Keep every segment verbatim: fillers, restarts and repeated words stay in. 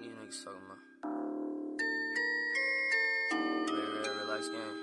these niggas talking about? Real, real, real life game.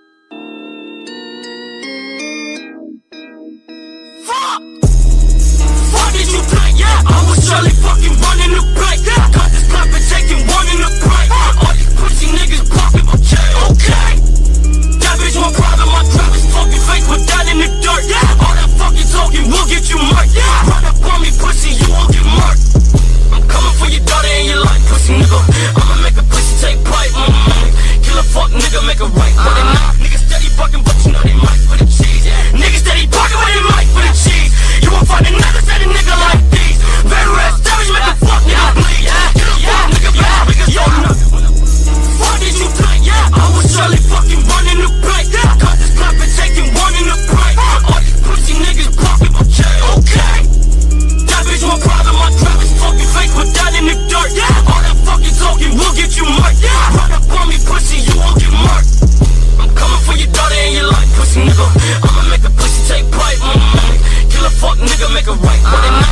Fuck! Fuck did you play? Yeah, I was Charlie fucking running the play. Got this clap and taking one in the break. All these pussy niggas popping, okay, okay. That bitch want problem, my trap is fucking fake, put that in the dirt. Yeah, all that fucking talking will get you murked. Yeah, run up on me, pussy, you won't get murked. I'm coming for your daughter and your life, pussy nigga. I'ma make a pussy take bite. Mm-hmm. Kill a fuck nigga, make a right, but they not. Niggas steady bucking, but you know they might for the cheese. Niggas steady bucking, but they might for the cheese. You won't find another steady nigga like these. Very rare savage, make a fuck nigga bleed. Kill a fuck nigga, bad niggas, yo, fuck did you play? Yeah, I was Charlie fucking running the play. Got this clap and taking one in the break. All these pussy niggas popping, okay, okay. That bitch want problem, my trap is fucking fake, put that in the dirt. Yeah, all that fucking talking will get you murked. Yeah, run up on me, pussy, you won't get murked. I'm coming for your daughter and your life, pussy nigga. I'ma make a pussy take bite. Mm-hmm. Kill a fuck nigga, make a right, but they not.